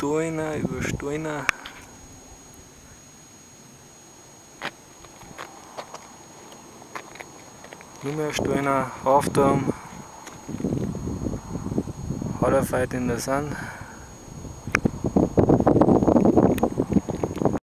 Stollen, über Stollen. Nur mehr Stollen, Hafturm, hat er Feit in der Sand.